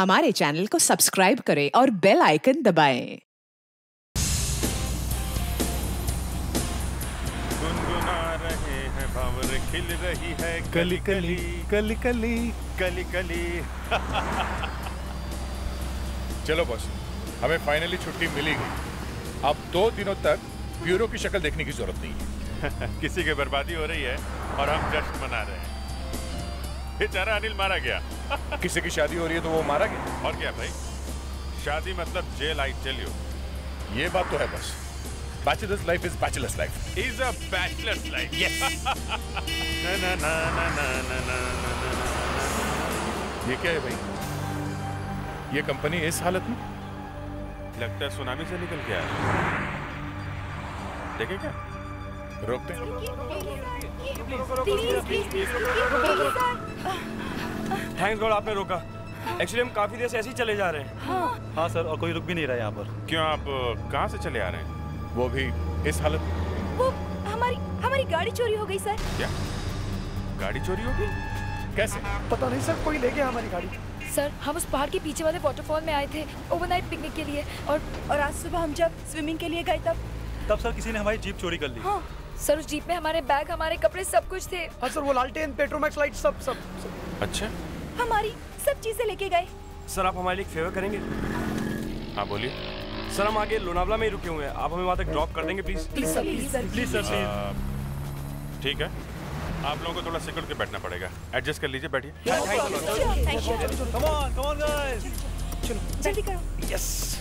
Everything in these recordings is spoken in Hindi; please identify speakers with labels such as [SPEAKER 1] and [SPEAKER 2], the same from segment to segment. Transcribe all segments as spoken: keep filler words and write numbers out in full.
[SPEAKER 1] हमारे चैनल को सब्सक्राइब करें और बेल आइकन दबाएं।
[SPEAKER 2] गुनगुना रहे हैं भंवर खिल रही है
[SPEAKER 3] कली कली कली कली
[SPEAKER 2] कली कली।
[SPEAKER 3] चलो बॉस, हमें फाइनली छुट्टी मिली गई। अब दो दिनों तक ब्यूरो की शक्ल देखने की जरूरत नहीं है।
[SPEAKER 2] किसी की बर्बादी हो रही है और हम जश्न मना रहे हैं। बेचारा अनिल मारा गया।
[SPEAKER 3] किसी की शादी हो रही है तो वो मारा गया।
[SPEAKER 2] और क्या भाई, शादी मतलब जेल, आई टेल यू।
[SPEAKER 3] ये बात तो है boss, bachelors life is bachelors life
[SPEAKER 2] is a bachelors life. Yes. ना ना ना ना ना ना ना ना।
[SPEAKER 3] ये क्या है भाई? ये कंपनी इस हालत में?
[SPEAKER 2] लगता है सुनामी से निकल के आया। देखें क्या?
[SPEAKER 3] रोकते हैं।
[SPEAKER 4] थैंक्स गॉड आपने रोका। एक्चुअली हम काफी देर से ऐसे ही चले जा रहे हैं। हाँ, हाँ सर, और कोई रुक भी नहीं रहा यहाँ पर।
[SPEAKER 2] क्यों, आप कहाँ से चले आ रहे हैं?
[SPEAKER 3] वो भी इस हालत में?
[SPEAKER 5] वो हमारी हमारी गाड़ी चोरी हो गई सर।
[SPEAKER 2] क्या गाड़ी चोरी हो गई?
[SPEAKER 3] कैसे?
[SPEAKER 4] पता नहीं सर, कोई ले गया हमारी गाड़ी।
[SPEAKER 5] सर, हम उस पहाड़ के पीछे वाले वाटरफॉल में आए थे ओवरनाइट पिकनिक के लिए, और और आज सुबह हम जब स्विमिंग के लिए गए तब
[SPEAKER 4] तब सर किसी ने हमारी जीप चोरी कर ली।
[SPEAKER 5] हाँ सर, उस जीप में हमारे बैग, हमारे कपड़े, सब कुछ थे।
[SPEAKER 4] हाँ सर, वो लालटेन, पेट्रोमैक्स लाइट, सब सब, सब।
[SPEAKER 2] अच्छा,
[SPEAKER 5] हमारी सब चीजें लेके गए।
[SPEAKER 4] सर आप हमारे लिए एक फेवर करेंगे?
[SPEAKER 2] हाँ बोलिए।
[SPEAKER 4] सर हम आगे लोनावला में ही रुके हुए हैं, आप हमें वहाँ तक ड्रॉप कर देंगे please?
[SPEAKER 5] Please sir, please sir,
[SPEAKER 4] please sir please.
[SPEAKER 2] ठीक है, आप लोगों को थोड़ा सिक्योर के बैठना पड़ेगा। एडजस्ट कर लीजिए, बैठिए।
[SPEAKER 5] Thank you.
[SPEAKER 4] Come on come on guys,
[SPEAKER 5] चलो जल्दी करो।
[SPEAKER 4] Yes.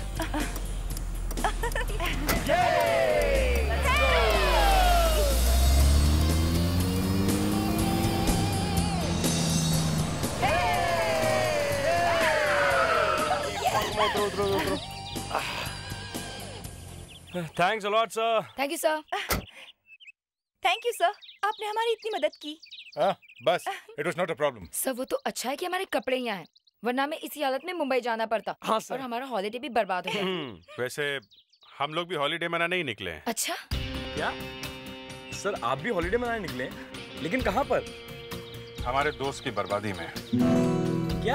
[SPEAKER 4] Thanks a lot sir.
[SPEAKER 5] Thank you sir. Thank you sir, आपने हमारी इतनी मदद की।
[SPEAKER 3] हाँ बस, it was not a problem.
[SPEAKER 5] Sir वो तो अच्छा है कि हमारे कपड़े यहाँ हैं, वरना हमें इसी हालत में मुंबई जाना पड़ता।
[SPEAKER 4] हाँ सर।
[SPEAKER 5] और हमारा हॉलिडे भी बर्बाद हो गया।
[SPEAKER 2] वैसे हम लोग भी हॉलीडे मनाने ही निकले हैं।
[SPEAKER 5] अच्छा
[SPEAKER 4] क्या सर, आप भी हॉलीडे मनाने निकले? लेकिन कहाँ पर?
[SPEAKER 2] हमारे दोस्त की बर्बादी में।
[SPEAKER 4] क्या?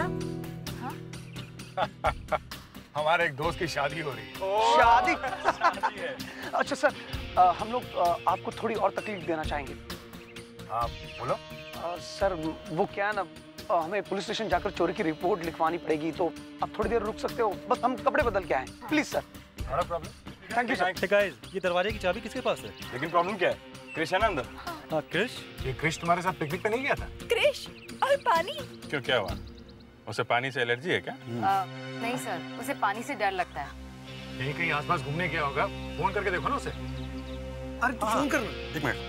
[SPEAKER 3] हमारे एक दोस्त की शादी हो रही है।
[SPEAKER 6] शादी? अच्छा सर, आ, हम लोग आ, आपको थोड़ी और तकलीफ देना चाहेंगे।
[SPEAKER 3] आप बोलो।
[SPEAKER 6] आ, सर वो क्या है ना, आ, हमें पुलिस स्टेशन जाकर चोरी की रिपोर्ट लिखवानी पड़ेगी, तो आप थोड़ी देर रुक सकते हो? बस हम कपड़े बदल के आए, प्लीज सर।
[SPEAKER 3] बड़ा problem.
[SPEAKER 6] Thank you sir.
[SPEAKER 4] Guys, ये दरवाजे की चाबी किसके पास है?
[SPEAKER 3] लेकिन प्रॉब्लम क्या है? क्रिश है ना अंदर?
[SPEAKER 4] हाँ क्रिश।
[SPEAKER 3] ये क्रिश तुम्हारे साथ पिकनिक पे नहीं गया था?
[SPEAKER 5] क्रिश और पानी।
[SPEAKER 2] क्यों, क्या हुआ? उसे पानी से एलर्जी है क्या?
[SPEAKER 7] आ, नहीं सर, उसे पानी से डर लगता है।
[SPEAKER 3] यहीं कहीं आसपास घूमने गया होगा, फोन करके देखो ना उसे।
[SPEAKER 6] अरे तू फोन कर।
[SPEAKER 3] एक मिनट।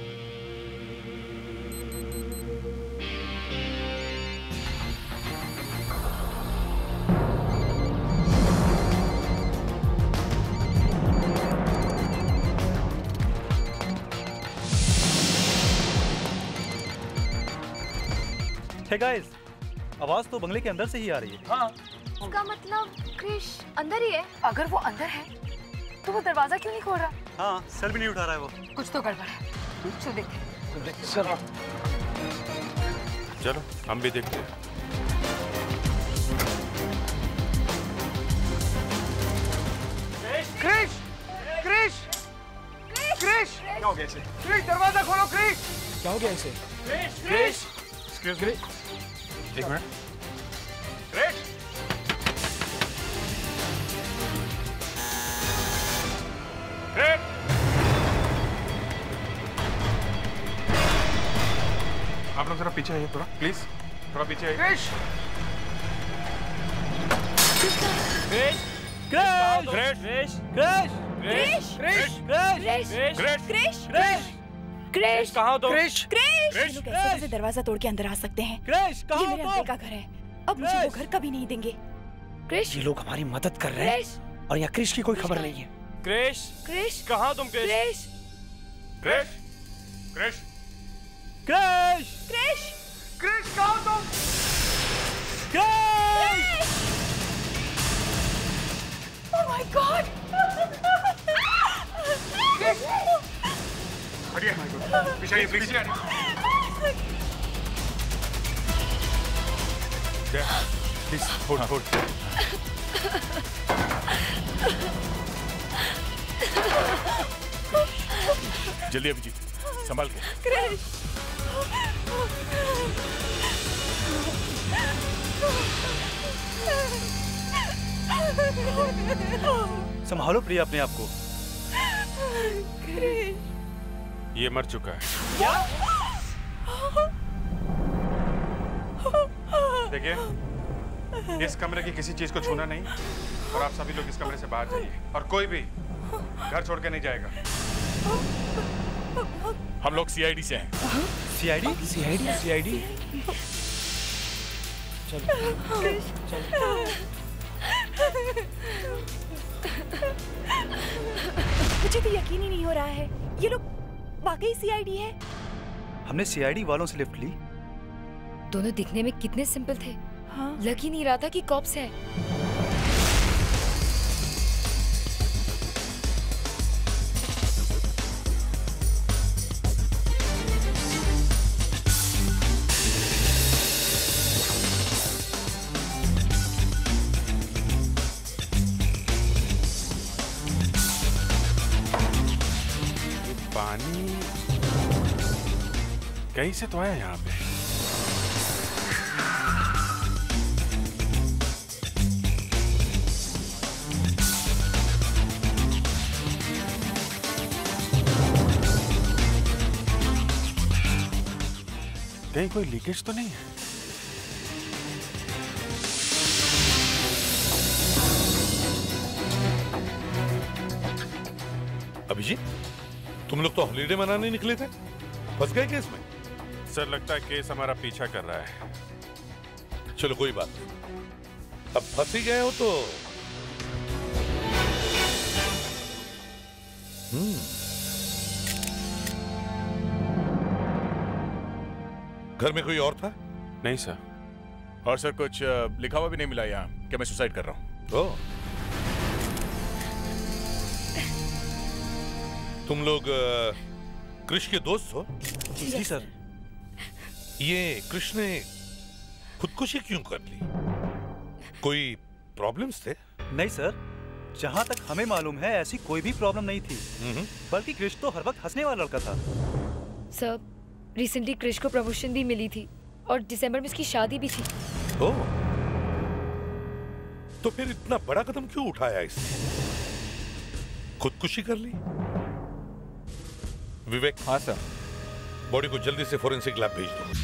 [SPEAKER 4] हे गाइस, आवाज तो बंगले के अंदर से ही आ रही है।
[SPEAKER 6] हाँ,
[SPEAKER 7] इसका मतलब क्रिश अंदर ही है। अगर वो अंदर है तो वो दरवाजा क्यों नहीं खोल रहा?
[SPEAKER 4] हाँ, सर भी नहीं उठा रहा है वो।
[SPEAKER 7] कुछ तो गड़बड़ है। चलो देखते हैं।
[SPEAKER 6] सर
[SPEAKER 2] चलो हम भी देखते हैं।
[SPEAKER 6] क्रिश, क्रिश, क्रिश,
[SPEAKER 4] क्या हो गया इसे?
[SPEAKER 6] क्रिश दरवाजा खोलो क्रिश।
[SPEAKER 4] क्या हो गया इसे?
[SPEAKER 6] क्रिश,
[SPEAKER 2] एक्सक्यूज मी, एक मिनट।
[SPEAKER 3] क्रिश, क्रिश,
[SPEAKER 2] आप लोग जरा पीछे आइए, थोड़ा प्लीज, थोड़ा पीछे आइए।
[SPEAKER 6] क्रिश,
[SPEAKER 4] क्रिश, क्रिश, क्रिश, क्रिश,
[SPEAKER 5] क्रिश,
[SPEAKER 4] क्रिश,
[SPEAKER 5] क्रिश,
[SPEAKER 4] क्रिश,
[SPEAKER 5] क्रिश,
[SPEAKER 4] क्रिश,
[SPEAKER 5] क्रिश,
[SPEAKER 4] कहाँ हो तुम?
[SPEAKER 6] क्रिश,
[SPEAKER 5] क्रिश।
[SPEAKER 2] क्रिश,
[SPEAKER 5] ये लोग कैसे कैसे दरवाजा तोड़ के अंदर आ सकते हैं?
[SPEAKER 4] क्रिश,
[SPEAKER 5] ये
[SPEAKER 4] कहाँ हो
[SPEAKER 5] मेरे अंकल
[SPEAKER 4] तुम?
[SPEAKER 5] का घर है, अब मुझे वो घर कभी नहीं देंगे। क्रिश,
[SPEAKER 6] ये लोग हमारी मदद कर रहे
[SPEAKER 5] क्रिश,
[SPEAKER 6] हैं और यहाँ क्रिश की कोई खबर नहीं है।
[SPEAKER 4] क्रिश,
[SPEAKER 5] क्रिश,
[SPEAKER 4] कहाँ हो तुम? क्रिश,
[SPEAKER 5] क्रिश,
[SPEAKER 2] क्रिश, क्रिश,
[SPEAKER 4] क्रिश,
[SPEAKER 5] क्रिश,
[SPEAKER 6] क्रिश कहाँ हो तुम?
[SPEAKER 4] क्रिश।
[SPEAKER 5] Oh my God!
[SPEAKER 3] हटिए, पीछे आइए, पीछे आइए।
[SPEAKER 2] क्या प्लीज होल्ड होल्ड।
[SPEAKER 3] जल्दी अभिजीत, संभाल के।
[SPEAKER 5] क्रिश।
[SPEAKER 4] संभालो प्रिया अपने आप को।
[SPEAKER 5] क्रिश।
[SPEAKER 2] ये मर चुका है।
[SPEAKER 4] क्या?
[SPEAKER 2] देखिए, इस कमरे की किसी चीज को छूना नहीं और आप सभी लोग इस कमरे से बाहर जाइए और कोई भी घर छोड़ के नहीं जाएगा।
[SPEAKER 3] हम लोग सीआईडी से हैं।
[SPEAKER 4] सीआईडी? सीआईडी? सीआईडी? चलो चलो।
[SPEAKER 5] मुझे तो यकीन ही नहीं हो रहा है, ये लोग वाकई सीआईडी है।
[SPEAKER 4] हमने सीआईडी वालों से लिफ्ट ली।
[SPEAKER 7] दोनों दिखने में कितने सिंपल थे।
[SPEAKER 5] हाँ?
[SPEAKER 7] लग ही नहीं रहा था कि कॉप्स है।
[SPEAKER 2] पानी कहीं से तो आया यहाँ पे। कहीं कोई लीकेज तो नहीं है?
[SPEAKER 3] अभिजीत, तुम लोग तो हॉलीडे मनाने निकले थे, फंस गए केस में?
[SPEAKER 2] सर लगता है केस हमारा पीछा कर रहा है।
[SPEAKER 3] चलो कोई बात नहीं, अब फंस ही गए हो तो हम्म घर में कोई और था?
[SPEAKER 2] नहीं सर।
[SPEAKER 3] और सर कुछ अ, लिखा हुआ भी नहीं मिला यहाँ कि मैं सुसाइड कर रहा हूँ। ओह, तुम लोग अ, कृष के दोस्त हो?
[SPEAKER 4] जी सर।
[SPEAKER 3] ये कृष ने खुदकुशी क्यों कर ली? कोई प्रॉब्लम्स थे?
[SPEAKER 4] नहीं सर, जहाँ तक हमें मालूम है ऐसी कोई भी प्रॉब्लम नहीं थी। बल्कि कृष तो हर वक्त हंसने वाला लड़का था।
[SPEAKER 7] सर, रिसेंटली कृष को प्रमोशन भी मिली थी और दिसंबर में उसकी शादी भी थी।
[SPEAKER 3] ओह, तो फिर इतना बड़ा कदम क्यों उठाया इसने? खुदकुशी कर ली? विवेक।
[SPEAKER 8] हाँ सर।
[SPEAKER 3] बॉडी को जल्दी से फोरेंसिक लैब भेज दो।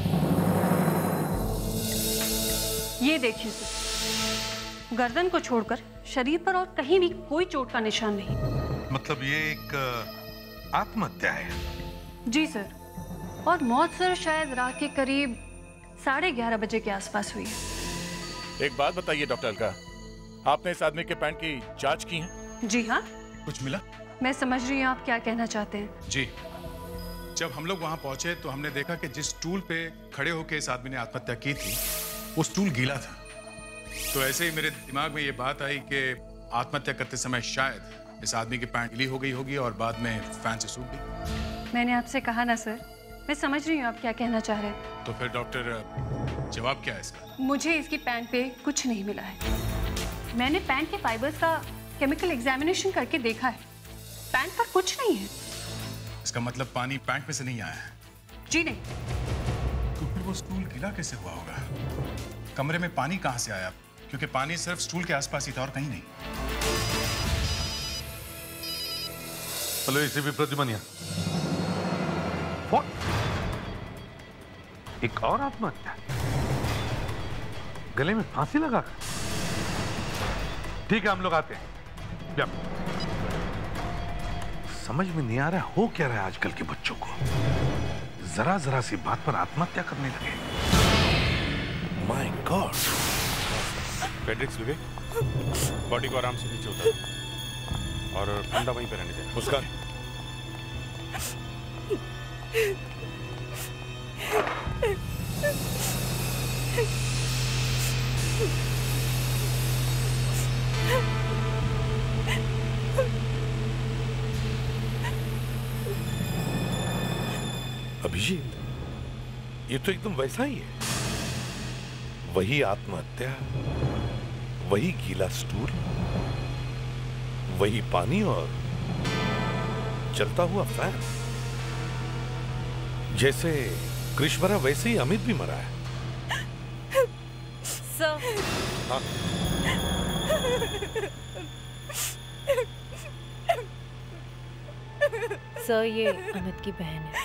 [SPEAKER 9] ये देखिए सर, गर्दन को छोड़कर शरीर पर और कहीं भी कोई चोट का निशान नहीं।
[SPEAKER 10] मतलब ये एक अ, आत्महत्या है?
[SPEAKER 9] जी सर, और मौत सर शायद रात के करीब साढ़े ग्यारह बजे के आसपास हुई है।
[SPEAKER 3] एक बात बताइए डॉक्टर अलका, आपने इस आदमी के पैंट की जांच की है?
[SPEAKER 9] जी हाँ।
[SPEAKER 10] कुछ मिला?
[SPEAKER 9] मैं समझ रही हूँ आप क्या कहना चाहते हैं।
[SPEAKER 10] जी, जब हम लोग वहां पहुंचे तो हमने देखा कि जिस स्टूल पे खड़े होकर इस आदमी ने आत्महत्या की थी वो स्टूल गीला था। तो ऐसे ही मेरे दिमाग में ये बात आई कि आत्महत्या करते समय शायद इस आदमी की पैंट गीली हो गई होगी और बाद में फैन से सूख गई।
[SPEAKER 9] मैंने आपसे कहा ना सर, मैं समझ रही हूँ आप क्या कहना चाह रहे हैं।
[SPEAKER 10] तो फिर डॉक्टर जवाब क्या है इसका?
[SPEAKER 9] मुझे इसकी पैंट पे कुछ नहीं मिला है। मैंने पैंट के फाइबर्स का केमिकल एग्जामिनेशन करके देखा है, पैंट पर कुछ नहीं है।
[SPEAKER 10] इसका मतलब पानी पैंट में से नहीं आया है?
[SPEAKER 9] जी नहीं।
[SPEAKER 10] तो फिर वो स्टूल गीला कैसे हुआ होगा? कमरे में पानी कहां से आया? क्योंकि पानी सिर्फ स्टूल के आसपास ही था और कहीं नहीं।
[SPEAKER 3] Hello ACP Pradyuman.
[SPEAKER 11] एक और आत्महत्या, गले में फांसी लगा। ठीक है, हम लोग आते हैं। जब समझ में नहीं आ रहा हो क्या रहा है आजकल के बच्चों को, जरा जरा सी बात पर आत्महत्या करने लगे।
[SPEAKER 3] My god.
[SPEAKER 2] Fredericks, Vivek, body को आराम से नीचे उतार और ठंडा वहीं पे रहने दे।
[SPEAKER 3] मुस्कान, अभिजीत, ये तो एकदम वैसा ही है।
[SPEAKER 11] वही आत्महत्या, वही गीला स्टूल, वही पानी और चलता हुआ फैन। जैसे कृष मरा वैसे ही अमित भी मरा है।
[SPEAKER 8] सर,
[SPEAKER 11] हाँ?
[SPEAKER 8] सर ये अमित की बहन है।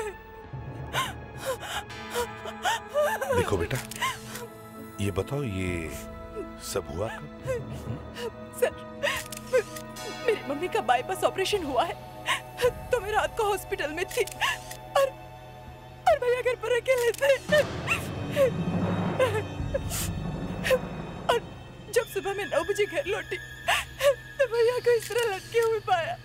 [SPEAKER 11] देखो बेटा, ये बताओ ये सब हुआ कब?
[SPEAKER 5] सर, मेरी मम्मी का बाईपास ऑपरेशन हुआ है तो मैं रात को हॉस्पिटल में थी और और भैया घर पर अकेले थे। और जब सुबह में नौ बजे घर लौटी तो भैया को इस तरह लटके हुए पाया।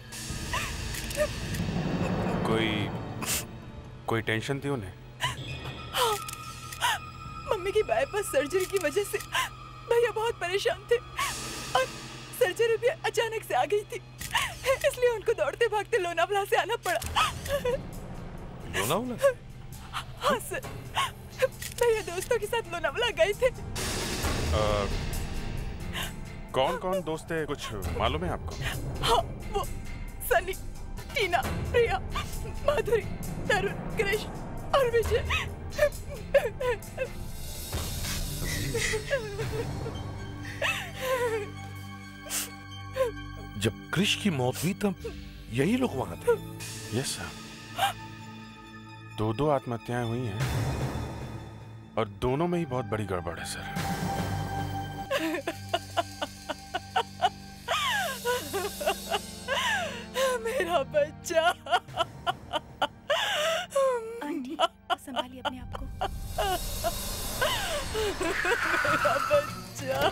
[SPEAKER 2] कोई कोई टेंशन थी उन्हें?
[SPEAKER 5] हाँ, मम्मी की बाईपास सर्जरी की वजह से भैया बहुत परेशान थे और सर्जरी भी अचानक से आ गई थी, इसलिए उनको दौड़ते भागते लोनावला से आना पड़ा।
[SPEAKER 11] लोनावला?
[SPEAKER 5] हाँ सर, भैया दोस्तों के साथ लोनावला गए थे।
[SPEAKER 2] आ, कौन कौन दोस्त थे, कुछ मालूम है आपको?
[SPEAKER 5] हाँ, वो सनी, टीना, प्रिया, माधुरी, तरुण, कृष और विजय।
[SPEAKER 11] जब कृष की मौत हुई तब यही लोग वहां थे?
[SPEAKER 2] यस सर, दो दो आत्महत्याएं हुई हैं और दोनों में ही बहुत बड़ी गड़बड़ है सर।
[SPEAKER 5] मेरा बच्चा।
[SPEAKER 7] आंटी, संभालिए अपने आप को।
[SPEAKER 5] मेरा बच्चा।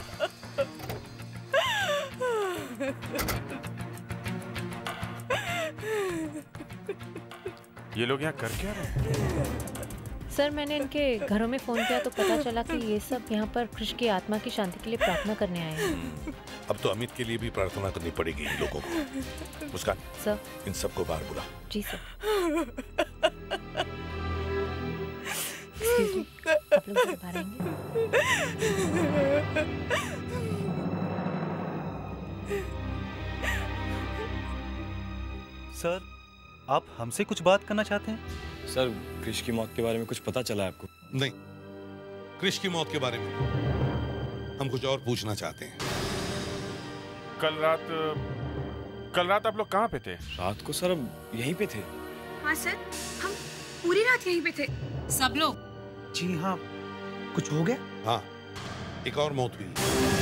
[SPEAKER 2] ये लोग यहाँ कर क्या रहे हैं?
[SPEAKER 8] सर मैंने इनके घरों में फोन किया तो पता चला कि ये सब यहाँ पर कृष की आत्मा की शांति के लिए प्रार्थना करने आए हैं।
[SPEAKER 11] अब तो अमित के लिए भी प्रार्थना करनी पड़ेगी इन लोगों को। मुस्कान,
[SPEAKER 8] सर,
[SPEAKER 11] इन सबको बाहर बुला।
[SPEAKER 8] जी सर। Excuse me, आप लोग बाहर आएंगे?
[SPEAKER 4] सर, आप हमसे कुछ बात करना चाहते हैं?
[SPEAKER 12] सर, कृष की मौत के बारे में कुछ पता चला है आपको?
[SPEAKER 11] नहीं, कृष की मौत के बारे में हम कुछ और पूछना चाहते हैं।
[SPEAKER 2] कल रात कल रात आप लोग कहाँ पे थे?
[SPEAKER 12] रात को सर यहीं पे थे।
[SPEAKER 7] हाँ सर, हम पूरी रात यहीं पे थे।
[SPEAKER 8] सब लोग?
[SPEAKER 6] जी हाँ। कुछ हो गया?
[SPEAKER 11] हाँ, एक और मौत हुई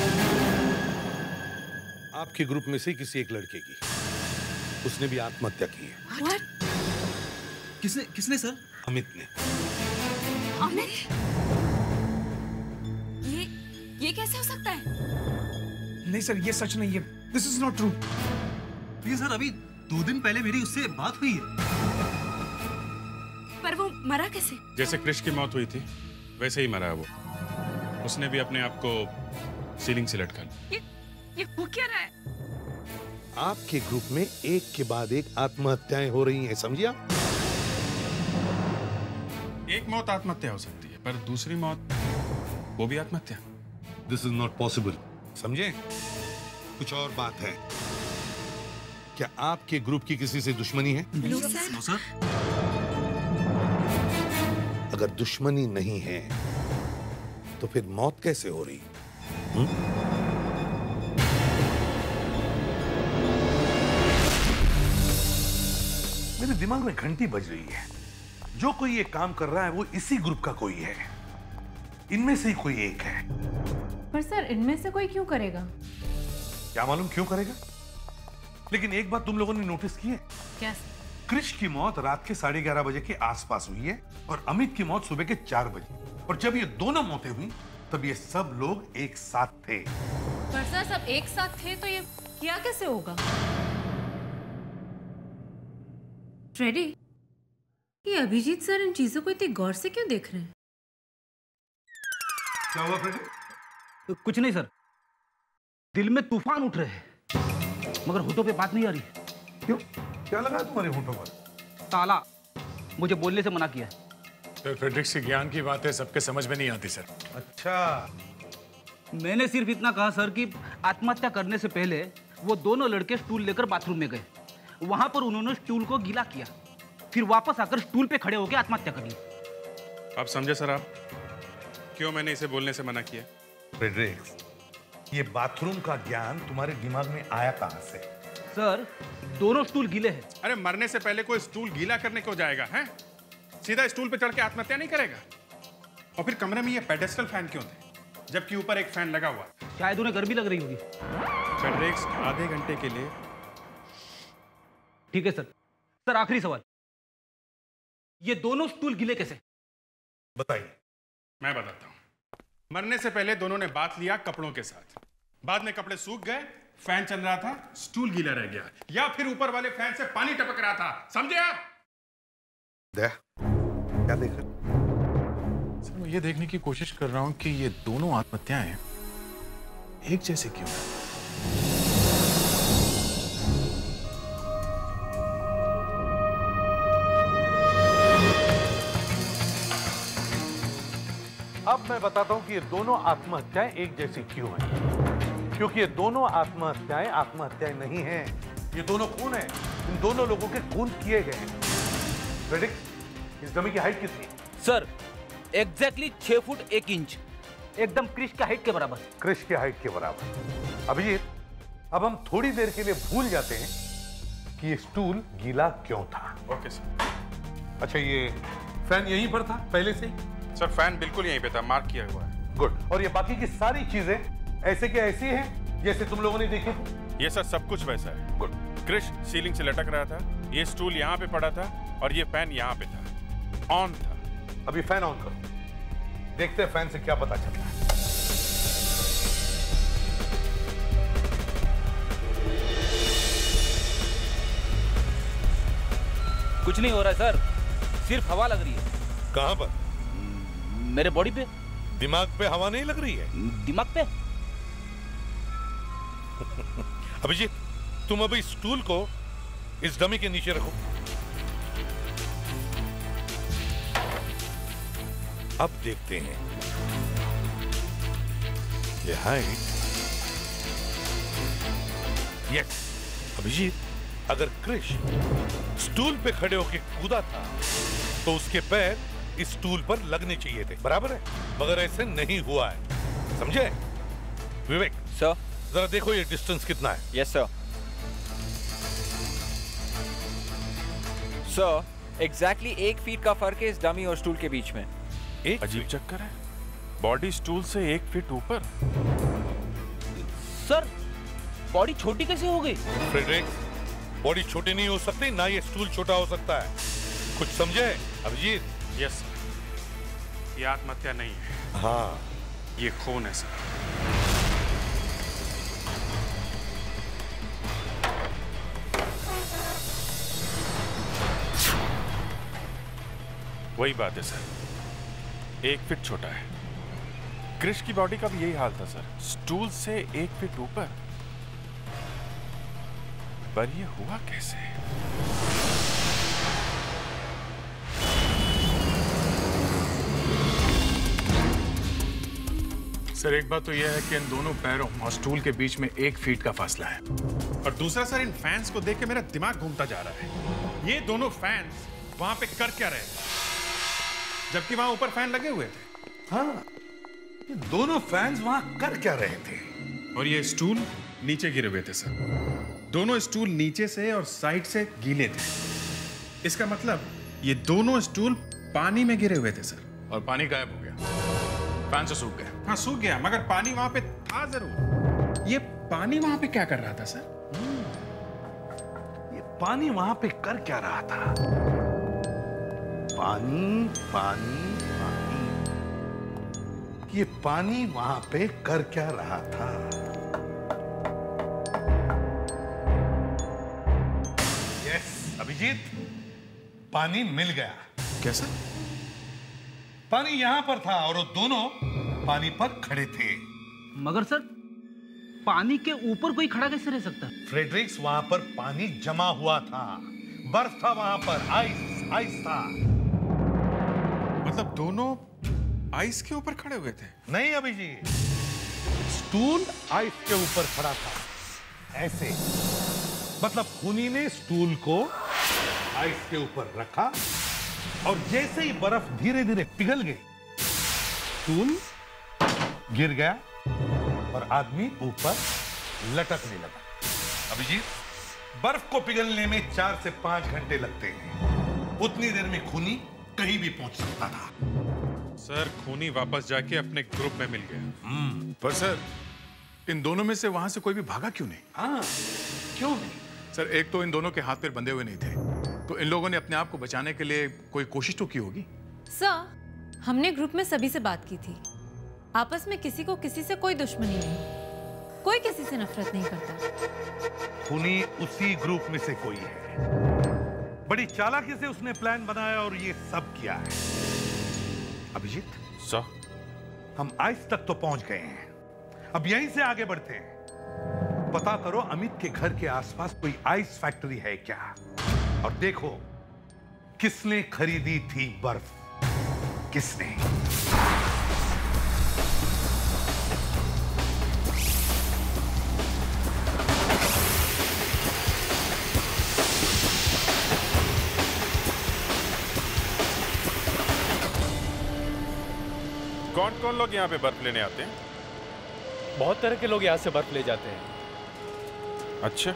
[SPEAKER 11] आपके ग्रुप में से किसी एक लड़के की। उसने भी आत्महत्या की है।
[SPEAKER 7] What?
[SPEAKER 6] किसने किसने सर?
[SPEAKER 11] अमित ने।
[SPEAKER 7] अमित? ये ये कैसे हो सकता है?
[SPEAKER 6] नहीं सर, ये सच नहीं है। This is not true. ये सर अभी दो दिन पहले मेरी उससे बात हुई है।
[SPEAKER 7] पर वो मरा कैसे?
[SPEAKER 2] जैसे कृष की मौत हुई थी वैसे ही मरा है वो। उसने भी अपने आप को सीलिंग से लटका लिया।
[SPEAKER 7] ये ये हो क्या रहा है?
[SPEAKER 11] आपके ग्रुप में एक के बाद एक आत्महत्याएं हो रही हैं, समझिए आप?
[SPEAKER 2] एक मौत आत्महत्या हो सकती है, पर दूसरी मौत वो भी आत्महत्या।
[SPEAKER 11] दिस इज नॉट पॉसिबल, समझे? कुछ और बात है। क्या आपके ग्रुप की किसी से दुश्मनी है?
[SPEAKER 6] No sir.
[SPEAKER 11] अगर दुश्मनी नहीं है तो फिर मौत कैसे हो रही? हुँ? मेरे दिमाग में घंटी बज रही है। जो कोई ये काम कर रहा है वो इसी ग्रुप का कोई है। इनमें से ही कोई एक है।
[SPEAKER 8] पर सर इनमें से कोई क्यों करेगा?
[SPEAKER 11] क्या मालूम क्यों करेगा, लेकिन एक बात तुम लोगों ने नोटिस की है?
[SPEAKER 8] क्या?
[SPEAKER 11] कृष की मौत रात के साढ़े ग्यारह बजे के आसपास हुई है और अमित की मौत सुबह के चार बजे। और जब ये दोनों मौतें हुई तब ये सब लोग एक साथ थे।
[SPEAKER 8] पर सर सब एक साथ थे तो ये किया कैसे होगा? फ्रेडी, ये अभिजीत सर इन चीजों को इतनी गौर से क्यों देख रहे हैं?
[SPEAKER 11] क्या हुआ फ्रेडी?
[SPEAKER 6] तो कुछ नहीं सर, दिल में तूफान उठ रहे हैं मगर होठों पे बात नहीं आ रही।
[SPEAKER 11] क्यों? क्या लगा तुम्हारे होठों पर?
[SPEAKER 6] ताला मुझे बोलने से मना किया है।
[SPEAKER 10] सर फ्रेडरिक्स की ज्ञान की बातें सबके समझ में नहीं आती सर।
[SPEAKER 6] अच्छा,
[SPEAKER 13] मैंने सिर्फ इतना कहा सर कि आत्महत्या करने से पहले वो दोनों लड़के स्टूल लेकर बाथरूम में गए। वहां पर उन्होंने स्टूल को गीला किया, फिर वापस आकर स्टूल पे खड़े होकर आत्महत्या कर ली।
[SPEAKER 2] अब समझे सर आप क्यों मैंने इसे बोलने से मना किया?
[SPEAKER 11] फ्रेडरिक्स, ये बाथरूम का ज्ञान तुम्हारे दिमाग में आया कहां से?
[SPEAKER 13] सर, दोनों स्टूल गीले हैं।
[SPEAKER 2] अरे मरने से पहले कोई स्टूल गीला करने को जाएगा हैं? सीधा स्टूल पे चढ़ के आत्महत्या नहीं करेगा। और फिर कमरे में ये पेडेस्टल फैन क्यों थे जबकि ऊपर एक फैन लगा हुआ?
[SPEAKER 13] शायद उन्हें गर्मी लग रही होगी।
[SPEAKER 2] फ्रेडरिक्स, आधे घंटे के लिए।
[SPEAKER 13] ठीक है सर। सर, आखिरी सवाल, ये दोनों स्टूल गीले कैसे?
[SPEAKER 11] बताइए।
[SPEAKER 2] मैं बताता हूं। मरने से पहले दोनों ने बात लिया कपड़ों के साथ, बाद में कपड़े सूख गए, फैन चल रहा था, स्टूल गीला रह गया, या फिर ऊपर वाले फैन से पानी टपक रहा था। समझे आप?
[SPEAKER 11] दे, क्या देख रहे?
[SPEAKER 10] सर मैं ये देखने की कोशिश कर रहा हूं कि ये दोनों आत्महत्याएं एक जैसे क्यों हैं?
[SPEAKER 11] अब मैं बताता हूं कि ये दोनों आत्महत्याएं एक जैसी क्यों हैं। क्योंकि ये दोनों आत्महत्याएं आत्महत्याएं नहीं हैं, ये दोनों खून हैं। इन दोनों लोगों के खून किए गए हैं। फ्रेडरिक्स, इस डमी की हाइट कितनी?
[SPEAKER 13] सर, एग्जैक्टली छह फुट एक इंच, एकदम क्रिश की हाइट के बराबर।
[SPEAKER 11] क्रिश की हाइट के बराबर। अभिजीत, अब हम थोड़ी देर के लिए भूल जाते हैं कि ये स्टूल गीला क्यों था।
[SPEAKER 2] Okay sir.
[SPEAKER 11] अच्छा, ये फैन यहीं पर था पहले से ही?
[SPEAKER 2] सर, फैन बिल्कुल यहीं पे था, मार्क किया हुआ है।
[SPEAKER 11] गुड। और ये बाकी की सारी चीजें ऐसे के ऐसी हैं जैसे तुम लोगों ने देखी?
[SPEAKER 2] ये सर सब कुछ वैसा है।
[SPEAKER 11] गुड।
[SPEAKER 2] क्रिश सीलिंग से लटक रहा था, ये स्टूल यहाँ पे पड़ा था और ये फैन यहाँ पे था, ऑन था।
[SPEAKER 11] अभी फैन ऑन करो, देखते हैं फैन से क्या पता चलता है।
[SPEAKER 13] कुछ नहीं हो रहा है सर, सिर्फ हवा लग रही है।
[SPEAKER 11] कहां पर?
[SPEAKER 13] मेरे बॉडी पे।
[SPEAKER 11] दिमाग पे हवा नहीं लग रही है?
[SPEAKER 13] दिमाग पे।
[SPEAKER 11] अभिजीत, तुम अभी स्टूल को इस डमी के नीचे रखो। अब देखते हैं ये हाइट। यस अभिजीत, अगर क्रिश स्टूल पे खड़े होकर कूदा था तो उसके पैर इस स्टूल पर लगने चाहिए थे, बराबर है? मगर ऐसे नहीं हुआ है, समझे? विवेक
[SPEAKER 12] सर,
[SPEAKER 11] जरा देखो ये डिस्टेंस कितना है।
[SPEAKER 12] Yes sir. सर, एग्जैक्टली एक फीट का फर्क है इस डमी और स्टूल के बीच में।
[SPEAKER 2] एक अजीब चक्कर है, बॉडी स्टूल से एक फीट ऊपर।
[SPEAKER 13] सर, बॉडी छोटी कैसे हो गई?
[SPEAKER 11] फ्रेडरिक, बॉडी छोटी नहीं हो सकती, ना ये स्टूल छोटा हो सकता है। कुछ समझे अभिजीत?
[SPEAKER 2] यस सर, ये आत्महत्या नहीं है।
[SPEAKER 11] हाँ,
[SPEAKER 2] ये खून है सर। वही बात है सर, एक फीट छोटा है। क्रिश की बॉडी का भी यही हाल था सर, स्टूल से एक फीट ऊपर। पर ये हुआ कैसे?
[SPEAKER 10] सर, एक बात तो यह है कि इन दोनों पैरों और स्टूल के बीच में एक फीट का फासला है।
[SPEAKER 2] और दूसरा सर, इन फैंस को देख के मेरा दिमाग घूमता जा रहा है। ये दोनों फैंस वहां पे कर क्या रहे थे जबकि वहां ऊपर फैन लगे हुए थे?
[SPEAKER 11] हाँ, ये दोनों फैंस वहां कर क्या रहे थे?
[SPEAKER 2] और ये स्टूल नीचे गिरे हुए थे सर। दोनों स्टूल नीचे से और साइड से गीले थे। इसका मतलब ये दोनों स्टूल पानी में गिरे हुए थे सर।
[SPEAKER 10] और पानी गायब हो गया, फैन से सूख गया।
[SPEAKER 2] हाँ, सूख गया, मगर पानी वहां पे था जरूर। ये पानी वहां पे क्या कर रहा था सर?
[SPEAKER 11] ये पानी वहां पे कर क्या रहा था? पानी पानी पानी, ये पानी वहां पे कर क्या रहा था? यस अभिजीत, पानी मिल गया।
[SPEAKER 2] कैसा?
[SPEAKER 11] पानी यहां पर था और वो दोनों पानी पर खड़े थे।
[SPEAKER 13] मगर सर, पानी के ऊपर कोई खड़ा कैसे रह सकता है?
[SPEAKER 11] फ्रेडरिक्स, वहां पर पानी जमा हुआ था, बर्फ था वहां पर, आइस आइस था।
[SPEAKER 10] मतलब दोनों आइस के ऊपर खड़े हुए थे?
[SPEAKER 11] नहीं अभिजीत, स्टूल आइस के ऊपर खड़ा था ऐसे। मतलब खूनी ने स्टूल को आइस के ऊपर रखा और जैसे ही बर्फ धीरे धीरे पिघल गई, स्टूल गिर गया और आदमी ऊपर लटकने लगा। अभिजीत, बर्फ को पिघलने में चार से पांच घंटे लगते हैं। उतनी देर में खूनी कहीं भी पहुंच सकता था।
[SPEAKER 10] सर, खूनी वापस जाके अपने ग्रुप में मिल गया। पर सर, इन दोनों में से वहां से कोई भी भागा क्यों नहीं?
[SPEAKER 11] हाँ, क्यों नहीं?
[SPEAKER 10] सर, एक तो इन दोनों के हाथ पैर बंधे हुए नहीं थे, तो इन लोगों ने अपने आप को बचाने के लिए कोई कोशिश तो की होगी।
[SPEAKER 8] सर, हमने ग्रुप में सभी से बात की थी। आपस में किसी को किसी से कोई दुश्मनी नहीं, कोई किसी से नफरत नहीं करता।
[SPEAKER 11] खूनी उसी ग्रुप में से कोई है। बड़ी चालाकी से उसने प्लान बनाया और ये सब किया है। अभिजीत,
[SPEAKER 10] सर,
[SPEAKER 11] हम आइस तक तो पहुंच गए हैं, अब यहीं से आगे बढ़ते हैं। पता करो अमित के घर के आसपास कोई आइस फैक्ट्री है क्या, और देखो किसने खरीदी थी बर्फ, किसने।
[SPEAKER 2] कौन कौन लोग यहाँ पे बर्फ लेने आते हैं?
[SPEAKER 4] बहुत तरह के लोग यहाँ से बर्फ ले जाते हैं।
[SPEAKER 2] अच्छा,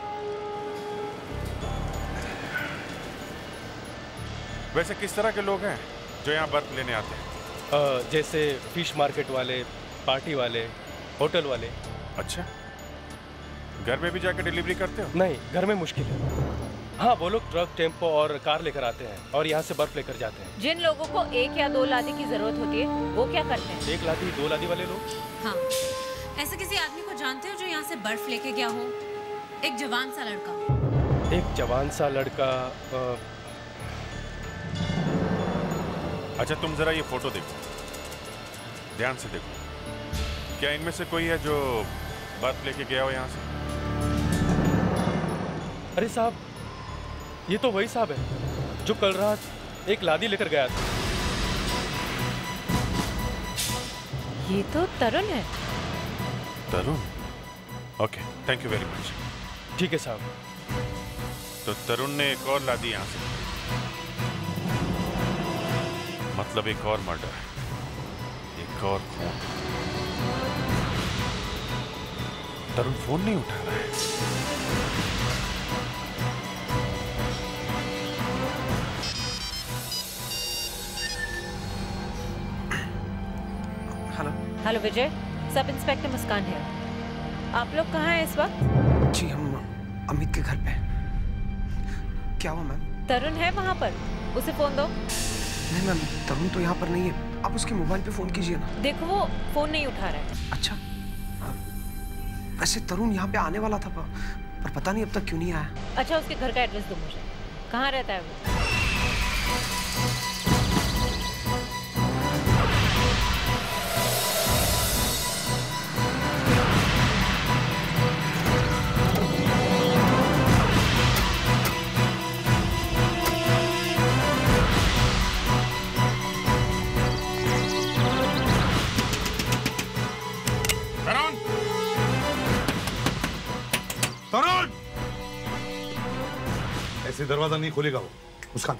[SPEAKER 2] वैसे किस तरह के लोग हैं जो यहाँ बर्फ लेने आते हैं?
[SPEAKER 4] आ, जैसे फिश मार्केट वाले, पार्टी वाले, होटल वाले।
[SPEAKER 2] अच्छा, घर में भी जाकर डिलीवरी करते हो?
[SPEAKER 4] नहीं, घर में मुश्किल है। हाँ, वो लोग ट्रक, टेम्पो और कार लेकर आते हैं और यहाँ से बर्फ लेकर जाते हैं।
[SPEAKER 8] जिन लोगों को एक या दो लादी की जरूरत होती है, वो क्या करते हैं?
[SPEAKER 4] एक लादी, दो लादी वाले लोग।
[SPEAKER 8] हाँ, ऐसे किसी आदमी को जानते हो जो यहाँ से बर्फ लेके गया हो? एक जवान सा लड़का।
[SPEAKER 4] एक जवान सा लड़का। आ...
[SPEAKER 2] अच्छा, तुम जरा ये फोटो देखो, ध्यान से देखो। क्या इनमें से कोई है जो बर्फ लेके गया हो यहाँ से?
[SPEAKER 4] अरे साहब, ये तो वही साहब है जो कल रात एक लादी लेकर गया था।
[SPEAKER 8] ये तो तरुण है।
[SPEAKER 2] Tarun? Okay, thank you very much.
[SPEAKER 4] ठीक है साहब।
[SPEAKER 2] तो तरुण ने एक और लादी यहाँ से, मतलब एक और मर्डर, एक और खून। तरुण फोन नहीं उठा रहा है।
[SPEAKER 6] हेलो
[SPEAKER 8] हेलो विजय, सब इंस्पेक्टर मुस्कान है। आप लोग कहाँ हैं इस वक्त?
[SPEAKER 6] जी, हम अमित के घर पे। क्या हुआ मैम?
[SPEAKER 8] तरुण है वहाँ पर, उसे फोन दो।
[SPEAKER 6] नहीं मैम, तरुण तो यहाँ पर नहीं है, आप उसके मोबाइल पे फोन कीजिए ना।
[SPEAKER 8] देखो, वो फोन नहीं उठा रहा है।
[SPEAKER 6] अच्छा, वैसे तरुण यहाँ पे आने वाला था, पर पता नहीं अब तक क्यों नहीं आया।
[SPEAKER 8] अच्छा, उसके घर का एड्रेस दो मुझे, कहाँ रहता है वो?
[SPEAKER 11] तरुण! ऐसे दरवाजा नहीं खोलेगा वो। मुस्कान,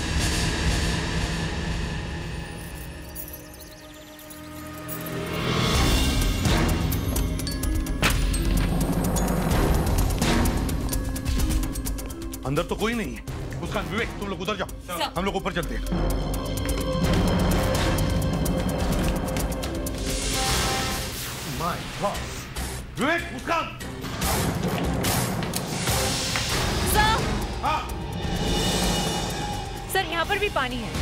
[SPEAKER 11] अंदर तो कोई नहीं है। मुस्कान, विवेक, तुम लोग उधर जाओ, हम लोग ऊपर चलते हैं। My god! Vivek, Muskaan!
[SPEAKER 8] Sir!
[SPEAKER 11] हाँ।
[SPEAKER 8] सर, यहाँ पर भी पानी है।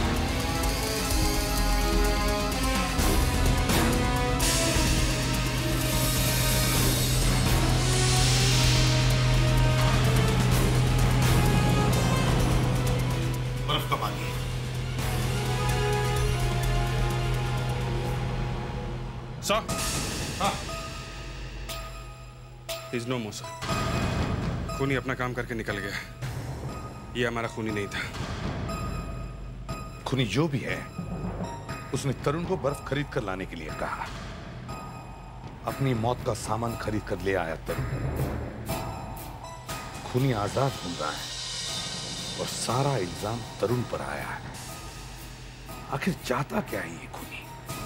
[SPEAKER 11] बर्फ का पानी है।
[SPEAKER 2] सर,
[SPEAKER 11] हाँ।
[SPEAKER 2] Is no more sir. खूनी अपना काम करके निकल गया। ये हमारा खूनी नहीं था।
[SPEAKER 11] खूनी जो भी है, उसने तरुण को बर्फ खरीद कर लाने के लिए कहा। अपनी मौत का सामान खरीद कर ले आया तरुण। खूनी आजाद घूम रहा है और सारा इल्जाम तरुण पर आया है। आखिर चाहता क्या है ये खूनी?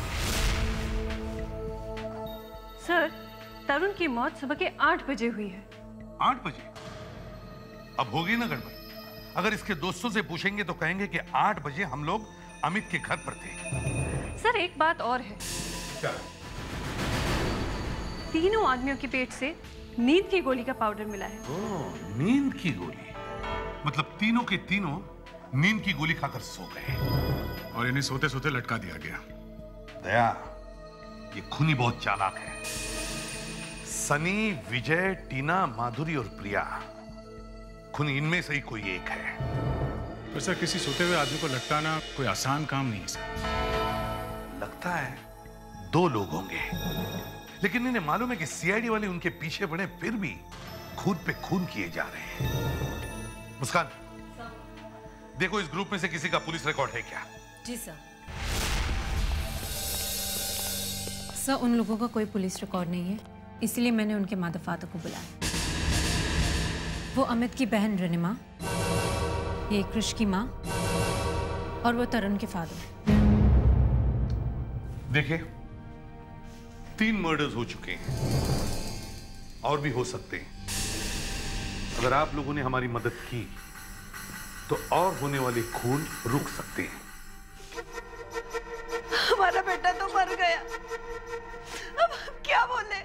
[SPEAKER 9] सर, तरुण की मौत सुबह के आठ बजे हुई है।
[SPEAKER 11] आठ बजे? अब होगी ना गड़बड़। अगर इसके दोस्तों से पूछेंगे तो कहेंगे कि आठ बजे हम लोग अमित के घर पर थे।
[SPEAKER 9] सर, एक बात और है।
[SPEAKER 11] क्या?
[SPEAKER 9] तीनों आदमियों के पेट से नींद की गोली का पाउडर मिला है।
[SPEAKER 11] ओह, नींद की गोली। मतलब तीनों के तीनों नींद की गोली खाकर सो गए
[SPEAKER 10] और इन्हें सोते सोते लटका दिया गया।
[SPEAKER 11] दया, ये खूनी बहुत चालाक है। सनी, विजय, टीना, माधुरी और प्रिया, खूनी इनमें से ही कोई एक है।
[SPEAKER 10] पर सर, किसी सोते हुए आदमी को लटकाना कोई आसान काम नहीं है सर।
[SPEAKER 11] लगता है दो लोग होंगे, लेकिन इन्हें मालूम है कि सीआईडी वाले उनके पीछे पड़े, फिर भी खून पे खून किए जा रहे हैं। मुस्कान, देखो इस ग्रुप में से किसी का पुलिस रिकॉर्ड है क्या?
[SPEAKER 8] जी सर। सर, उन लोगों का कोई पुलिस रिकॉर्ड नहीं है, इसलिए मैंने उनके माता फादर को बुलाया। वो अमित की बहन रनिमा, ये कृष की माँ और वो तरुण के फादर।
[SPEAKER 11] देखिए, तीन मर्डर्स हो चुके हैं और भी हो सकते हैं। अगर आप लोगों ने हमारी मदद की तो और होने वाले खून रुक सकते हैं।
[SPEAKER 5] हमारा बेटा तो मर गया, अब हम क्या बोले?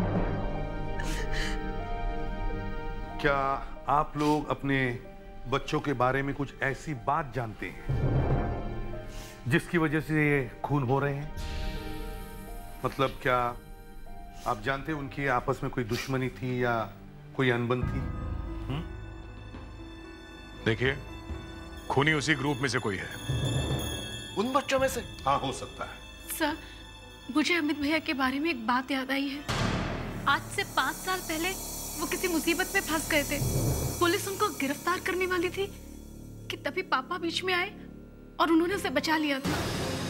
[SPEAKER 11] क्या आप लोग अपने बच्चों के बारे में कुछ ऐसी बात जानते हैं जिसकी वजह से ये खून हो रहे हैं? मतलब क्या आप जानते हैं उनकी आपस में कोई दुश्मनी थी या कोई अनबन थी? हुँ?
[SPEAKER 10] देखिए, खूनी उसी ग्रुप में से कोई है।
[SPEAKER 11] उन बच्चों में से? हाँ, हो सकता है।
[SPEAKER 14] सर, मुझे अमित भैया के बारे में एक बात याद आई है। आज से पाँच साल पहले वो किसी मुसीबत में फंस गए थे। पुलिस उनको गिरफ्तार करने वाली थी कि तभी पापा बीच में आए और उन्होंने उसे बचा लिया था।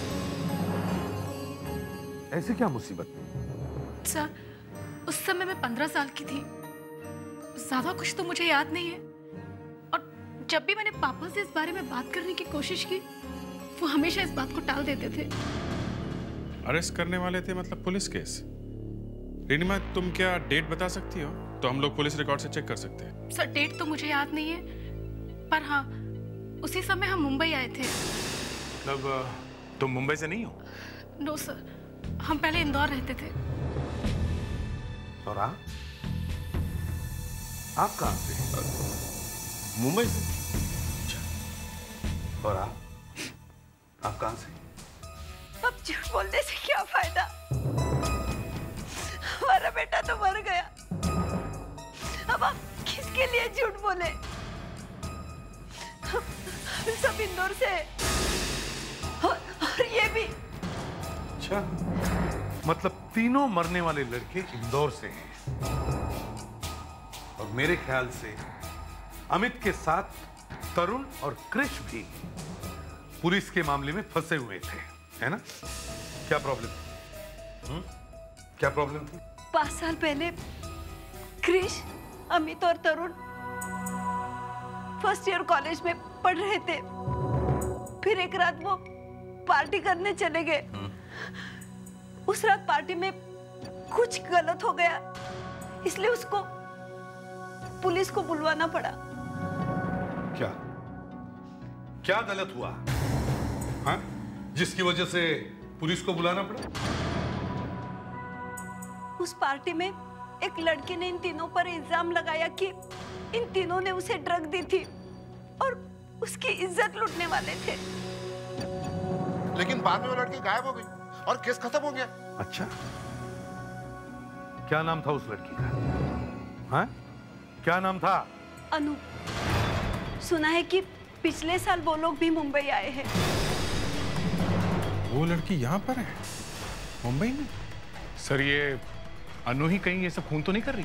[SPEAKER 11] ऐसे क्या मुसीबत?
[SPEAKER 14] सर, उस समय मैं पंद्रह साल की थी। ज्यादा कुछ तो मुझे याद नहीं है, और जब भी मैंने पापा से इस बारे में बात करने की कोशिश की, वो हमेशा इस बात को टाल देते थे।
[SPEAKER 10] अरेस्ट करने वाले थे मतलब पुलिस केस? रिनिमा, तुम क्या डेट बता सकती हो? तो हम लोग पुलिस रिकॉर्ड से चेक कर सकते हैं।
[SPEAKER 14] सर, डेट तो मुझे याद नहीं है, पर हाँ, उसी समय हम मुंबई आए थे।
[SPEAKER 10] मतलब तुम मुंबई से नहीं हो?
[SPEAKER 14] नो सर, हम पहले इंदौर रहते थे।
[SPEAKER 11] और आप? आप कहाँ से? मुंबई से। और आप? आप कहाँ से?
[SPEAKER 5] अब झूठ बोलने से क्या फायदा? हमारा बेटा तो मर गया, अब हम किसके लिए झूठ बोले? हम सब इंदौर से और, और ये भी।
[SPEAKER 11] अच्छा, मतलब तीनों मरने वाले लड़के इंदौर से हैं। और मेरे ख्याल से अमित के साथ तरुण और कृष भी पुलिस के मामले में फंसे हुए थे, है ना? क्या प्रॉब्लम थी? क्या प्रॉब्लम थी?
[SPEAKER 5] पांच साल पहले कृष, अमित और तरुण फर्स्ट ईयर कॉलेज में पढ़ रहे थे। फिर एक रात वो पार्टी करने चले गए। उस रात पार्टी में कुछ गलत हो गया, इसलिए उसको पुलिस को बुलवाना पड़ा।
[SPEAKER 11] क्या क्या गलत हुआ, हाँ? जिसकी वजह से पुलिस को बुलाना पड़ा?
[SPEAKER 5] उस पार्टी में एक लड़के ने इन तीनों पर इल्जाम लगाया कि इन तीनों ने उसे ड्रग दी थी और उसकी इज्जत लूटने वाले थे।
[SPEAKER 15] लेकिन बाद में वो लड़की गायब हो गई और केस खत्म हो गया।
[SPEAKER 11] अच्छा, क्या नाम था उस लड़की का? हाँ? क्या नाम था?
[SPEAKER 5] अनु। सुना है कि पिछले साल वो लोग भी मुंबई आए हैं।
[SPEAKER 10] वो लड़की यहाँ पर है, मुंबई में? सर, ये अनु ही कहीं ये सब खून तो नहीं कर रही?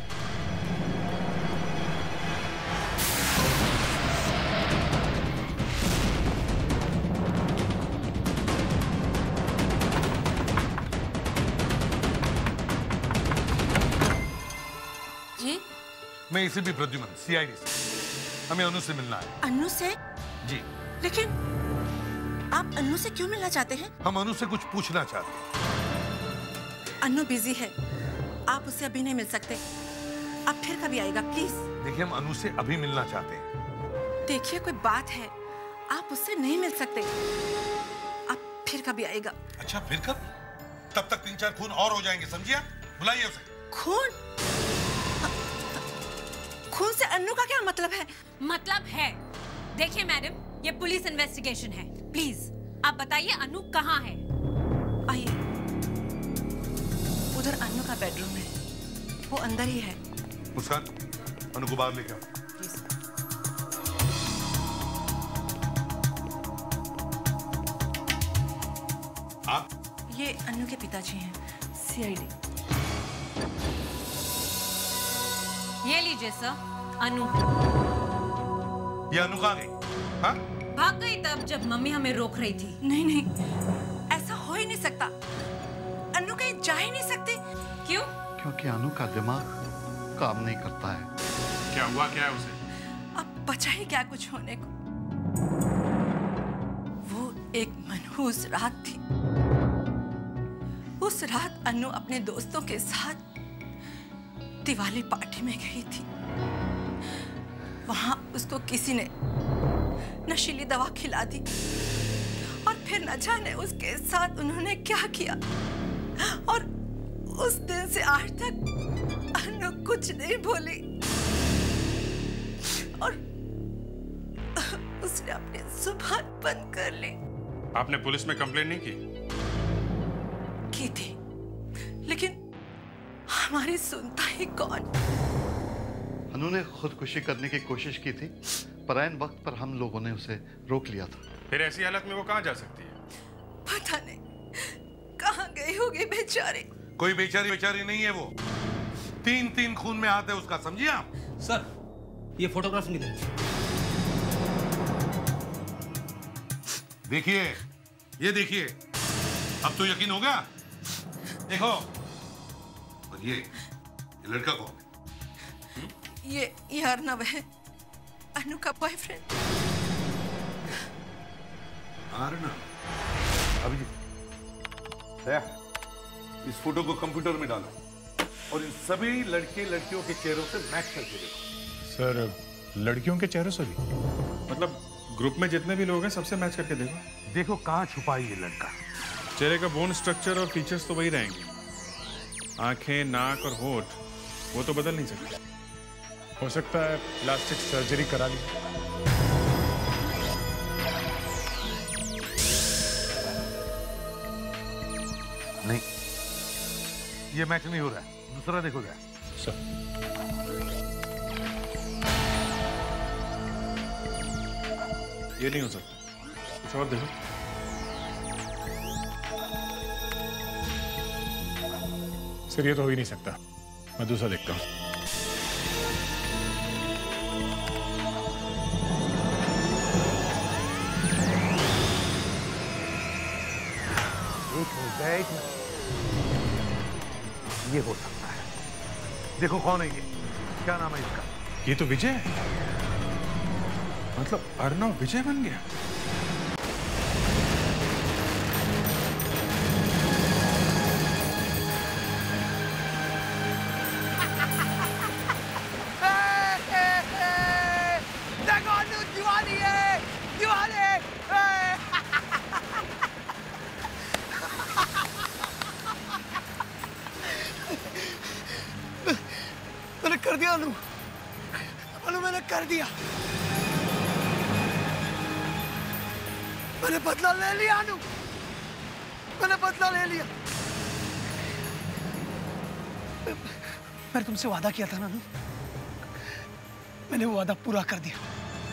[SPEAKER 16] जी?
[SPEAKER 11] मैं इसे भी प्रद्युमन, सीआईडी से। हमें अनु से मिलना है।
[SPEAKER 16] अनु से?
[SPEAKER 11] जी।
[SPEAKER 16] लेकिन आप अनु से क्यों मिलना चाहते हैं?
[SPEAKER 11] हम अनु से कुछ पूछना चाहते हैं।
[SPEAKER 16] अनु बिजी है, आप उससे अभी नहीं मिल सकते। आप फिर कभी आएगा प्लीज।
[SPEAKER 11] देखिए, हम अनु से अभी मिलना चाहते हैं।
[SPEAKER 16] देखिए, कोई बात है, आप उससे नहीं मिल सकते। आप फिर कभी आएगा।
[SPEAKER 11] अच्छा, फिर कब? तब तक तीन चार खून और हो जाएंगे, समझिए? बुलाइए उसे।
[SPEAKER 16] खून? खून से अनु का क्या मतलब है?
[SPEAKER 8] मतलब है, देखिए मैडम, ये पुलिस इन्वेस्टिगेशन है। प्लीज आप बताइए अनु कहाँ है?
[SPEAKER 16] आइए, उधर अनु का बेडरूम है, वो अंदर ही है।
[SPEAKER 11] मुस्कान, अनु को बाहर लेकर आओ। आप?
[SPEAKER 16] ये अनु के पिताजी हैं, सीआईडी।
[SPEAKER 8] ये लीजिए सर, अनु।
[SPEAKER 11] ये अनु कहाँ गई? हाँ?
[SPEAKER 8] भाग गई तब जब मम्मी हमें रोक रही थी।
[SPEAKER 16] नहीं नहीं, ऐसा हो ही नहीं सकता। अनु कहीं जा ही नहीं सकती।
[SPEAKER 8] क्यों?
[SPEAKER 17] क्योंकि अनु का दिमाग काम नहीं करता है।
[SPEAKER 2] क्या हुआ, क्या है उसे?
[SPEAKER 16] अब बचा ही क्या कुछ होने को। वो एक मनहूस रात थी। उस रात अनु अपने दोस्तों के साथ दिवाली पार्टी में गई थी। वहां उसको किसी ने नशीली दवा खिला दी और फिर न जाने उसके साथ उन्होंने क्या किया। और उस दिन से आज तक अनु कुछ नहीं भूली और उसने अपनी जुबान बंद कर ली।
[SPEAKER 2] आपने पुलिस में कंप्लेंट नहीं की?
[SPEAKER 16] की थी, लेकिन हमारी सुनता ही कौन।
[SPEAKER 17] अनु ने खुदकुशी करने की कोशिश की थी, पर ऐन वक्त पर हम लोगों ने उसे रोक लिया था।
[SPEAKER 2] फिर ऐसी हालत में वो कहाँ जा सकती है?
[SPEAKER 16] पता नहीं कहाँ गई होगी बेचारी।
[SPEAKER 11] कोई बेचारी बेचारी नहीं है वो। तीन तीन खून में हाथ है उसका, समझिए आप?
[SPEAKER 13] सर, ये फोटोग्राफ नहीं दे।
[SPEAKER 11] देखिए, ये देखिए, अब तो यकीन होगा। देखो, और ये ये लड़का कौन है?
[SPEAKER 16] ये ये अर्नव है, अनु का बॉयफ्रेंड।
[SPEAKER 11] अर्नव? अभी इस फोटो को कंप्यूटर में डालो और इन सभी लड़के लड़कियों के चेहरों से मैच करके देखो।
[SPEAKER 10] सर, लड़कियों के चेहरों से भी?
[SPEAKER 2] मतलब ग्रुप में जितने भी लोग हैं सबसे मैच करके देखो।
[SPEAKER 11] देखो कहाँ छुपा है ये लड़का।
[SPEAKER 2] चेहरे का बोन स्ट्रक्चर और फीचर्स तो वही रहेंगे। आंखें, नाक और होठ वो तो बदल नहीं सकते।
[SPEAKER 10] हो सकता है प्लास्टिक सर्जरी करा ली।
[SPEAKER 11] नहीं, ये मैच नहीं हो रहा है। दूसरा देखो जरा।
[SPEAKER 10] सर,
[SPEAKER 2] ये नहीं हो सकता, कुछ और देखो।
[SPEAKER 10] सर, ये तो हो ही नहीं सकता। मैं दूसरा देखता हूँ।
[SPEAKER 11] ये हो सकता है। देखो कौन है ये, क्या नाम है इसका?
[SPEAKER 2] ये तो विजय है। मतलब अर्नव विजय बन गया।
[SPEAKER 6] दिवाली है, दिवाली है। मैंने कर दिया अनु, अनु मैंने कर दिया। मैंने बदला ले लिया अनु, मैंने बदला ले लिया। मैंने तुमसे वादा किया था ना अनु, मैंने वो वादा पूरा कर दिया।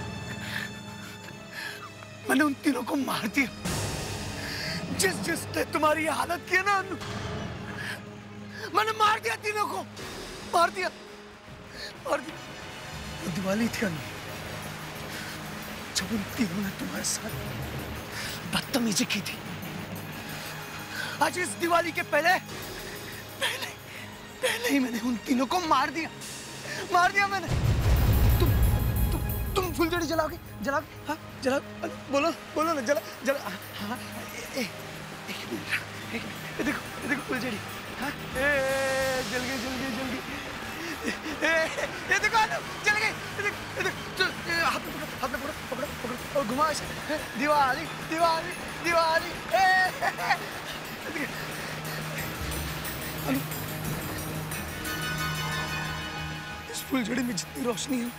[SPEAKER 6] मैंने उन तीनों को मार दिया जिस जिसने तुम्हारी ये हालत की है ना अनु। मैंने मार दिया, तीनों को मार दिया। और वो दिवाली थी अनु, जब उन तीनों ने तुम्हारे साथ बदतमीजी की थी। आज इस दिवाली के पहले पहले पहले ही मैंने उन तीनों को मार दिया। मार दिया मैंने। तुम तुम तुम फुलझड़ी जलाओगे? जलाओगे? हाँ जलाओ। बोलो बोलो ना, जला जला। हाँ एक मिनट एक मिनट, देखो देखो फुलझड़ी। हाँ ए जल गई जल गई जल गई। ये देखो आलू जल गई। ये देखो ये देखो हाथ में पकड़ो हाथ में पकड़ो पकड़ो पकड़ो और घुमा इसे। दिवाली दिवाली दिवाली। आलू इस फुलझड़ी में जितनी रोशनी है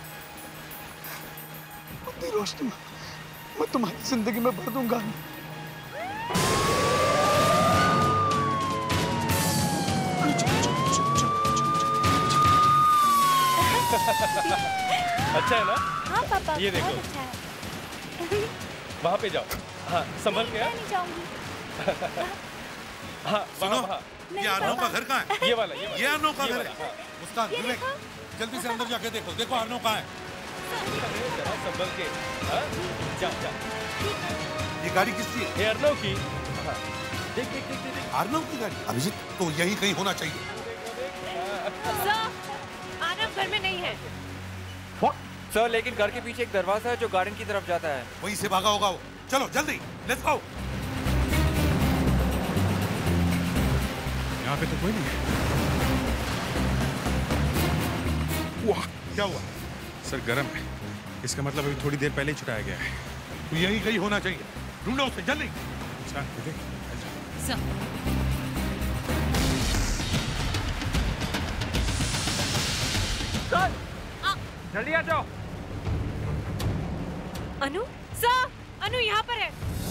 [SPEAKER 6] उतनी रोशनी मैं तुम्हारी जिंदगी में भर दूंगा।
[SPEAKER 4] अच्छा है ना?
[SPEAKER 18] हाँ पापा,
[SPEAKER 4] ये देखो,
[SPEAKER 18] बहुत अच्छा है।
[SPEAKER 4] वहाँ पे जाओ। हाँ संभल के।
[SPEAKER 18] नहीं जाऊंगी।
[SPEAKER 4] हाँ
[SPEAKER 11] सुनो,
[SPEAKER 4] वहाँ।
[SPEAKER 11] ये अर्नव का घर कहाँ है?
[SPEAKER 4] ये वाला ये वाला।
[SPEAKER 11] ये अर्नव का
[SPEAKER 4] ये
[SPEAKER 11] घर
[SPEAKER 4] वाला,
[SPEAKER 11] है।
[SPEAKER 4] हाँ।
[SPEAKER 11] मुस्कान, विवेक, जल्दी से अंदर जाके देखो, देखो अर्नव कहाँ है।
[SPEAKER 4] जरा संभल के। हाँ जाओ जाओ।
[SPEAKER 11] ये गाड़ी किसकी है?
[SPEAKER 4] ये अर्नव की। हाँ देख देख देख देख।
[SPEAKER 11] अर्नव की गाड़ी? अभिजीत तो यही कहीं होना चाहिए।
[SPEAKER 8] आरव घर में नहीं है।
[SPEAKER 12] सर लेकिन घर के पीछे एक दरवाजा है जो गार्डन की तरफ जाता है।
[SPEAKER 11] वहीं से भागा होगा वो। चलो जल्दी, लेट्स गो।
[SPEAKER 10] यहाँ पे तो कोई नहीं है। वाह क्या हुआ? सर गरम है, इसका मतलब अभी थोड़ी देर पहले ही छुटाया गया है।
[SPEAKER 11] तो यही कहीं होना चाहिए, ढूंढो उसे जल्दी।
[SPEAKER 10] अच्छा विवेक
[SPEAKER 8] सर
[SPEAKER 12] जल्दी आ जाओ।
[SPEAKER 8] अनु सर, अनु यहाँ पर है।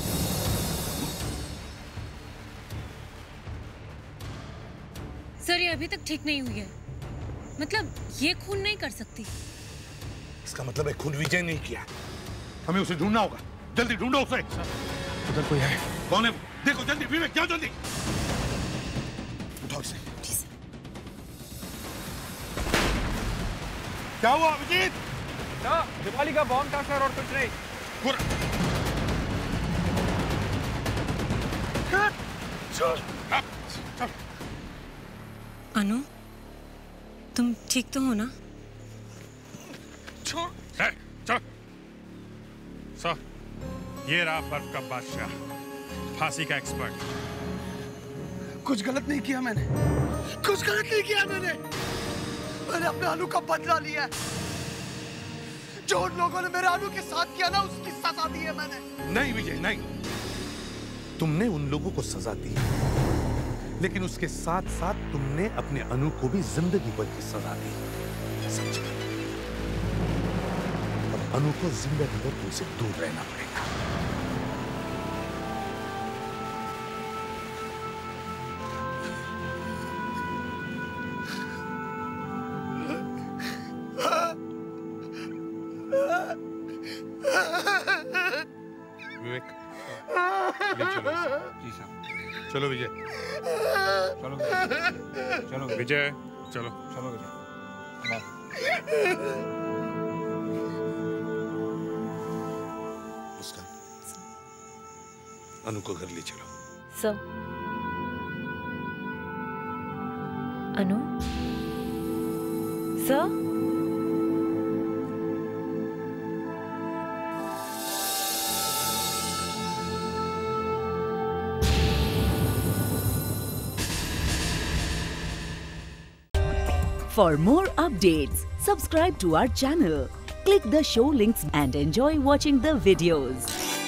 [SPEAKER 8] सर ये अभी तक ठीक नहीं हुई है, मतलब ये खून नहीं कर सकती।
[SPEAKER 11] इसका मतलब है खून विजय नहीं किया। हमें उसे ढूंढना होगा, जल्दी ढूंढो उसे।
[SPEAKER 10] उधर कोई है?
[SPEAKER 11] कौन है? देखो जल्दी, विवेक जाओ जल्दी। उठाओ इसे। क्या हुआ अभिजीत?
[SPEAKER 12] ना दिवाली का बॉम्ब था सर और कुछ नहीं।
[SPEAKER 8] अनु तुम ठीक तो हो ना?
[SPEAKER 10] छोड़। चलो। सर ये रहा बर्फ का बादशाह, फांसी का एक्सपर्ट।
[SPEAKER 6] कुछ गलत नहीं किया मैंने, कुछ गलत नहीं किया मैंने। मैंने अपने अनु का बदला लिया है। जो उन लोगों ने मेरे अनु के साथ किया ना, उसकी सजा दी है मैंने।
[SPEAKER 11] नहीं विजय नहीं, तुमने उन लोगों को सजा दी, लेकिन उसके साथ साथ तुमने अपने अनु को भी जिंदगी भर की सजा दी। समझा? अब अनु को जिंदगी भर तुमसे दूर रहना पड़ेगा। विवेक ले चलो इसे। जी साहब। चलो विजय।
[SPEAKER 12] चलो चलो
[SPEAKER 10] विजय चलो
[SPEAKER 12] चलो विजय।
[SPEAKER 11] मुस्कान, अनु को घर ले चलो।
[SPEAKER 18] Sir Anu sir
[SPEAKER 1] For more updates, subscribe to our channel, click the show links and enjoy watching the videos.